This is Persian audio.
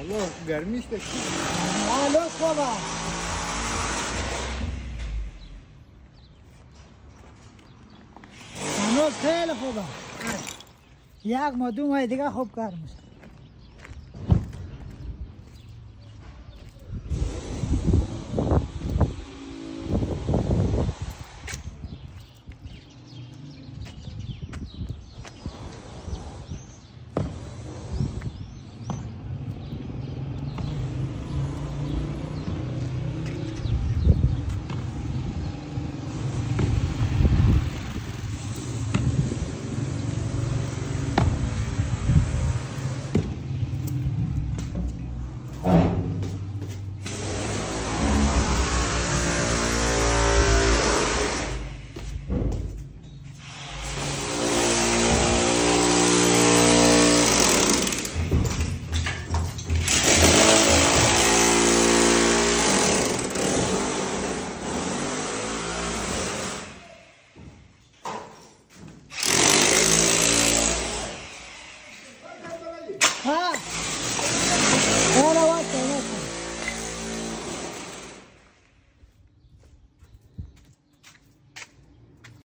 حالا گرمیش داشت. حالا خوبه. هنوز خیلی خوبه. یک ما دو ماه دیگه خوب کار میشه.